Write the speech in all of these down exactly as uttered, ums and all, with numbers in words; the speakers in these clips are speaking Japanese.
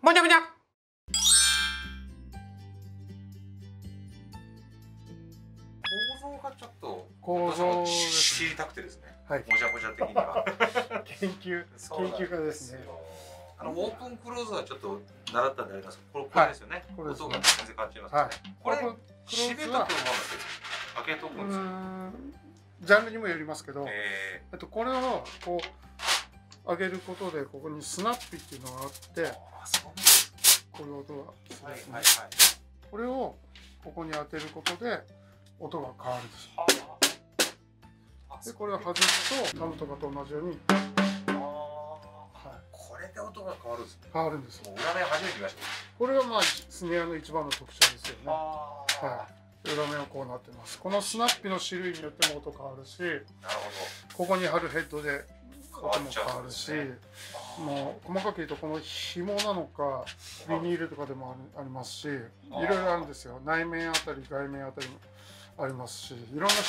もにゃもにゃ。構造がちょっと構造知りたくてですね。 はい。 もじゃもじゃ的には。 研究研究家ですね。 あのオープンクローズはちょっと習ったんでありますけど、これこれですよね。音が全然変わっちゃいますね。これ閉めとくものなんですけど、開けとくんですよ。 ジャンルにもよりますけど、えっとこれをこう上げることでここにスナッピっていうのがあって、こういう音がするんですね。これをここに当てることで音が変わるんです。でこれを外すとタムとかと同じように、 これで音が変わるんですね。 変わるんです。 もう裏面初めて見ました。これはまあスネアの一番の特徴ですよね。はい。裏面はこうなってます。このスナッピの種類によっても音変わるし、なるほど。ここに貼るヘッドで音も変わるし、もう細かく言うとこの紐なのかビニールとかでもありますし、いろいろあるんですよ。内面あたり外面あたりもありますし、いろんな種類あります。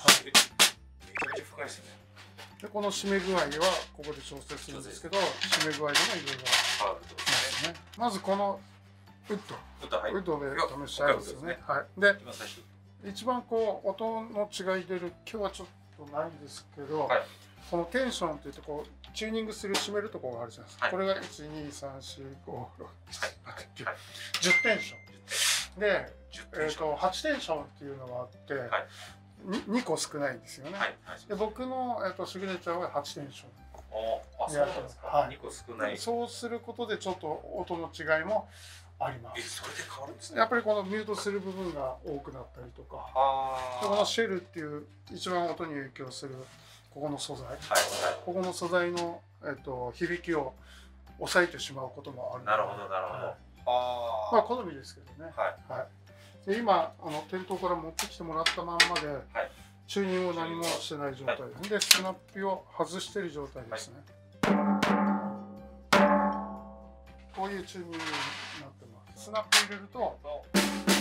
はい。めちゃめちゃ深いですね。 でこの締め具合はここで調整するんですけど、締め具合でもいろいろあるんですね。まずこのウッド、ウッドで試したいですよね。はい。で、一番こう音の違い出る、今日はちょっとないんですけど、このテンションというとこうチューニングする締めるところがあるじゃないですか。これがいち、に、さん、よん、ご、ろく、なな、はち、きゅう、じゅうテンション。で、えっとはちテンションっていうのがあって、にこ少ないんですよね。で、僕のえっとシグネチャーははちテンション。 あ、そうなんですか。にこ少ない。 そうすることでちょっと音の違いもあります。 え、それで変わるんですね。 やっぱりこのミュートする部分が多くなったりとか、このシェルっていう一番音に影響するここの素材、ここの素材のえっと響きを抑えてしまうこともある。 なるほどなるほど。 ああ。まあ好みですけどね。はいはい。で今あの店頭から持ってきてもらったまんまで、チューニングを何もしてない状態です。でスナッピを外している状態ですね。こういうチューニングになってます。スナップ入れると、こう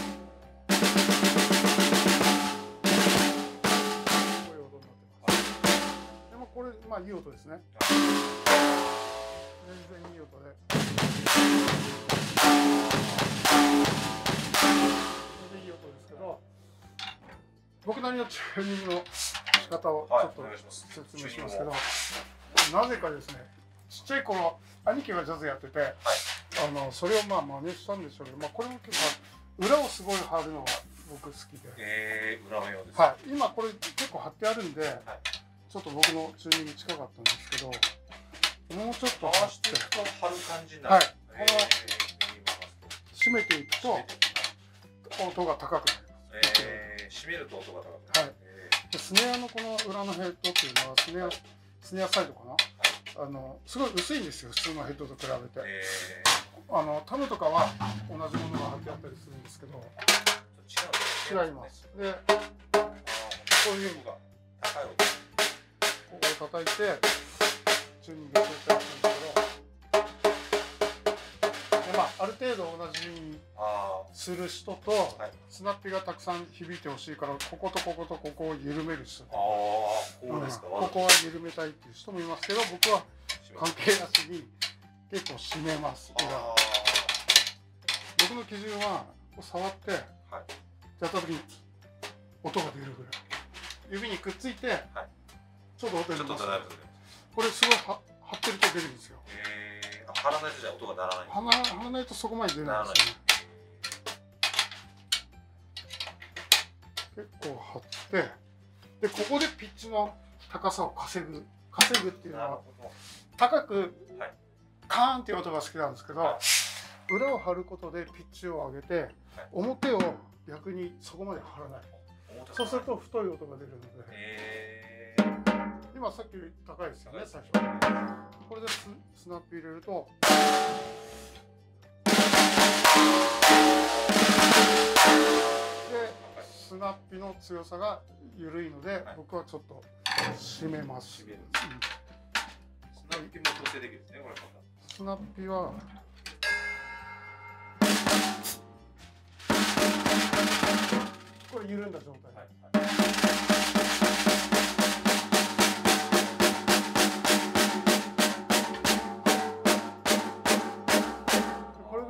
いう音になってます。でもこれまあいい音ですね。全然いい音で。いい音ですけど、僕なりのチューニングの仕方をちょっと説明しますけど、なぜかですね、ちっちゃい頃兄貴がジャズやってて、あのそれをまあ真似したんでしょうけど、まあこれも結構裏をすごい貼るのが僕好きで、 えー、裏面用です。 はい、今これ結構貼ってあるんで、ちょっと僕のチューニング近かったんですけど、もうちょっと貼って貼る感じになる。はい、この締めていくと音が高くなります。 えー、締めると音が高くなる。はい。 でスネアのこの裏のヘッドっていうのはスネアスネアサイドかな。あのすごい薄いんですよ、普通のヘッドと比べて。えー、あのタムとかは同じものが貼ってあったりするんですけど、違います。で、こういうのが高い音、ここを叩いてチューニングしていったりするんですけど、でまあある程度同じにする人と、はい、スナッピがたくさん響いてほしいからこことこことここを緩める人と、ここは緩めたいっていう人もいますけど、僕は関係なしに結構締めます。僕の基準はこう触って、はい、やった時に音が出るぐらい、指にくっついて、はい、ちょっと音が出ます。これすごいは張ってると出るんですよ。 えー、張らないとじゃあ音が鳴らない。 張らないとそこまで出ないですよね。結構張って、でここでピッチの高さを稼ぐ稼ぐっていうのは高くカーンっていう音が好きなんですけど、はい、裏を張ることでピッチを上げて、はい、表を逆にそこまで張らない。そうすると太い音が出るので、えー、今さっきより高いですよね、最初。これで ス, スナップ入れると。でスナッピの強さが緩いので、はい、僕はちょっと締めます。締める。 スナッピも調整できるんですね、これ。 スナッピはこれ緩んだ状態。はいはい、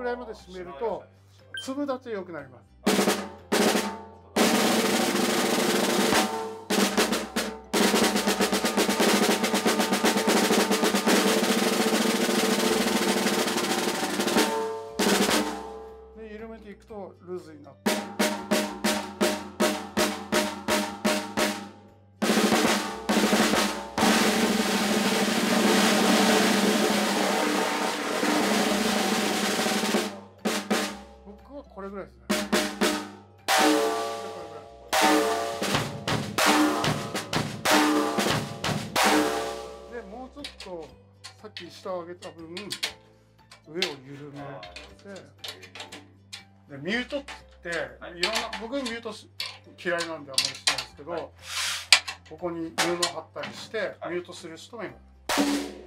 らいまで締めると粒立ち良くなります。で緩めていくとルーズになって。これぐらいですね。でもうちょっとさっき下を上げた分上を緩めて、でミュートっていろんな、僕ミュート嫌いなんであんまりしないんですけど、はい、ここに布貼ったりしてミュートする人もいます。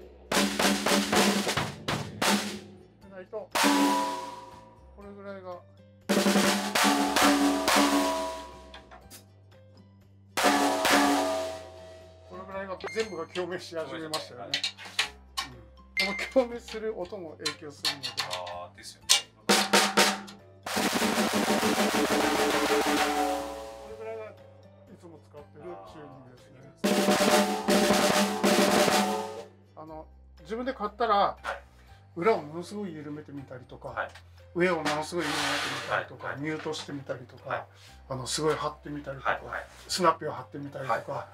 でないとこれぐらいが。これぐらいが全部が共鳴し始めましたよね。うん、この共鳴する音も影響するので。 ああ、ですよね。 これぐらいがいつも使ってるチューニングですね。あの自分で買ったら裏をものすごい緩めてみたりとか。はい、上をものすごい緩めてみたりとか、はい、ミュートしてみたりとか、はい、あのすごい貼ってみたりとか、はい、スナッピを貼ってみたりとか、はい、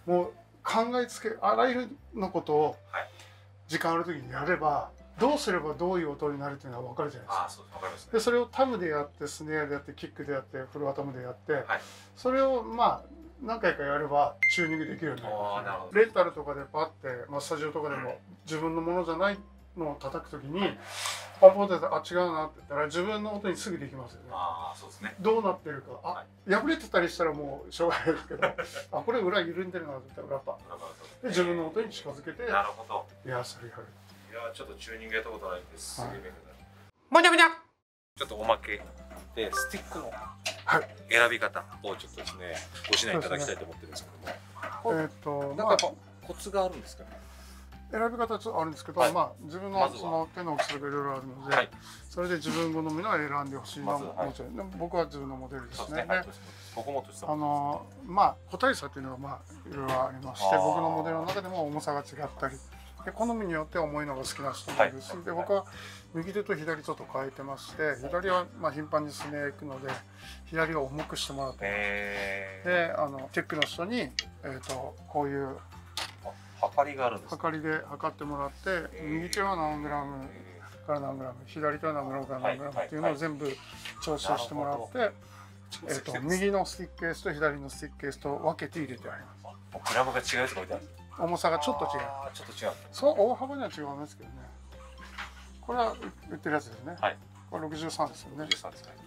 もう考えつけあらゆるのことを時間ある時にやればどうすればどういう音になるっていうのは分かるじゃないですか。あ、そう、分かりますね。でそれをタムでやってスネアでやってキックでやってフルアタムでやって、はい、それをまあ何回かやればチューニングできるようになります、ね。レンタルとかでパッて、まあ、スタジオとかでも自分のものじゃないのを叩くときにパンポンってあ違うなって言ったら自分の音にすぐできますよね。ああ、そうですね。どうなってるか、あ、はい、破れてたりしたらもうしょうがないですけど、あこれ裏緩んでるなって言ったら裏パンで自分の音に近づけて、なるほど。いやそれやる。 いやちょっとチューニングやったことないんです。すげえ勉強になる。もにゃもにゃ。ちょっとおまけでスティックの選び方をちょっとですねご指南いただきたいと思ってるんですけども。えっとなんかやっぱコツがあるんですかね。 選び方はちょっとあるんですけど、はい、まあ自分のその手の大きさがいろいろあるので、はい、それで自分好みの選んでほしいのはもちろん、まはい、僕は自分のモデルですね。で、僕もあのまあ個体差というのがまあいろいろありまして、僕のモデルの中でも重さが違ったり、で好みによって重いのが好きな人もいるし、はい、で僕は右手と左ちょっと変えてまして、左はまあ頻繁にスネア行くので左は重くしてもらって、であのテックの人にえっ、ー、とこういう測りがあるんです。 測りで測ってもらって、右手は何グラムから何グラム、左手は何グラムから何グラムっていうのを全部調整してもらって、えっと右のスティックケースと左のスティックケースと分けて入れてあります。 グラムが違うやつが置いてある。 重さがちょっと違う。 ちょっと違う。 そう大幅には違うんですけどね。これは売ってるやつですね。はい。これろくじゅうさんですよね。ろくじゅうさんですね。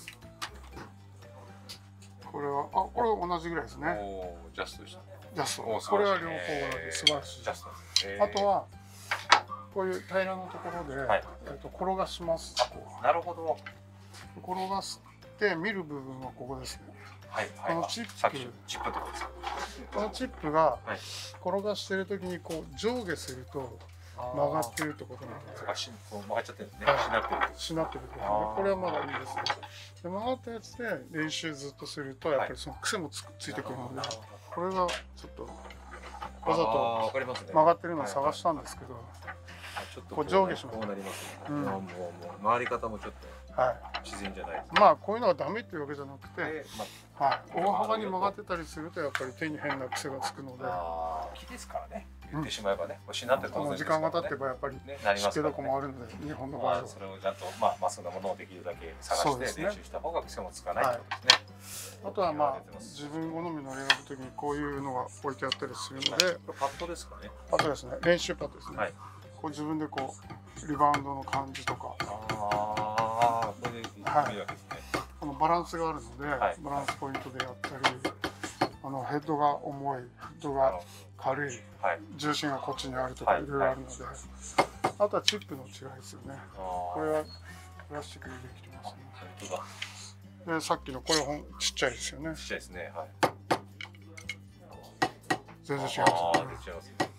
これはあこれ同じぐらいですね。おお、ジャストでした。ジャスト。これは両方同じ素晴らしい。ジャスト。あとはこういう平らなところで、はい、えっと転がします。 なるほど。 転がして見る部分はここですね。はい。このチップ。チップのところですか。このチップが転がしているときにこう上下すると曲がっているってことなんです。 曲がっちゃってるんですね。 しなってる。しなってるですね。これはまだいいですね。で曲がったやつで練習ずっとするとやっぱりその癖もつついてくるので、これがちょっとわざと曲がってるのを探したんですけど、こう上下します。こうなりますね。もうもう回り方もちょっと自然じゃないです。まあこういうのがダメっていうわけじゃなくて、はい、大幅に曲がってたりするとやっぱり手に変な癖がつくので。 木ですからね。言ってしまえばね、しなって当然ですからね。時間が経ってばやっぱり知ってるとこもあるので、日本の場合はそれをちゃんとまあまっすぐなものをできるだけ探して練習した方が癖もつかないってことですね。 あとはまあ自分好みの選ぶときにこういうのが置いてあったりするので、 パッドですかね。 パッドですね。練習パッドですね。こう自分でこうリバウンドの感じとか、ああ、これでいいわけですね。このバランスがあるので、バランスポイントでやったり、あのヘッドが重い、ヘッドが軽い、重心がこっちにあるとかいろいろあるので、あとはチップの違いですよね。これはプラスチックでできてますね。でさっきのこれほんちっちゃいですよね。 ちっちゃいですね。はい。 全然違いますね。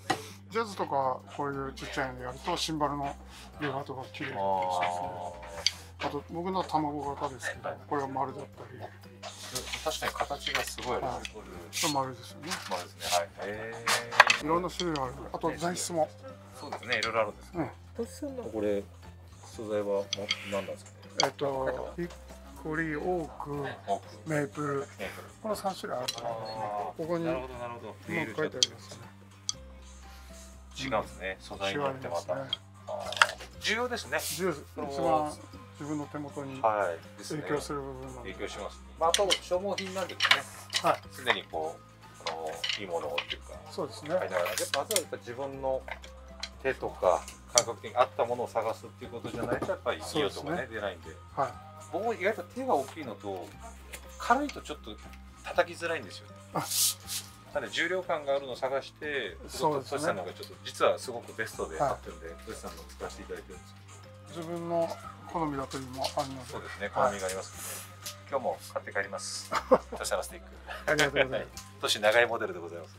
ジャズとかこういうちっちゃいのでやるとシンバルのレガートが綺麗になってますね。あと僕のは卵型ですけど、これは丸だったり。 確かに形がすごいある。 はい、丸ですよね。 丸ですね。はい。ええ。いろんな種類がある。あと材質も。 そうですね。いろいろあるんですね。これ素材は何なんですかね。 えっとヒッコリー、オーク、メープル。この三種類あるから。ここに。なるほどなるほど。書いてありますね。 違うんですね。素材によってまた。重要ですね。 重要です。一番自分の手元に影響する部分影響します。まああと消耗品なんですね。はい。常にこうあのいいものをっていうか。 そうですね。 やっぱまずはやっぱ自分の手とか感覚的に合ったものを探すっていうことじゃないとやっぱりいい音がね出ないんで。はい。僕も意外と手が大きいのと軽いとちょっと叩きづらいんですよね。あ。なので重量感があるのを探して、トシさんの方がちょっと実はすごくベストであってるんで、トシさんのを使わせていただいてるんですけど。自分の好みだというのもあるので。 そうですね、好みがありますので、今日も買って帰ります。トシさんのスティック。 ありがとうございます。 トシ長いモデルでございます。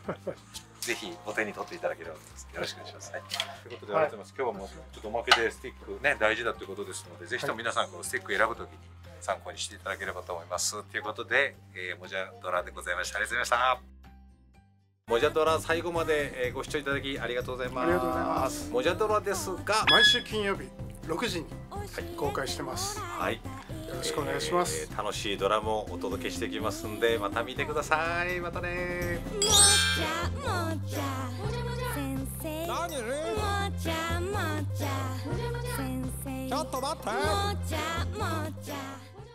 ぜひお手に取っていただければと思います。よろしくお願いします。はい。ということでありがとうございます。今日はもうちょっとおまけでスティックね大事だということですので、ぜひとも皆さんこのスティック選ぶときに参考にしていただければと思います。ということで、えー、モジャドラでございました。ありがとうございました。モジャドラ最後までご視聴いただきありがとうございます。ありがとうございます。モジャドラですが、 毎週金曜日ろくじに公開してます。 はい。よろしくお願いします。 えー、楽しいドラマをお届けしていきますんで、また見てください。またね。もじゃもじゃ先生。何？もじゃもじゃ先生。ちょっと待って。もじゃもじゃ。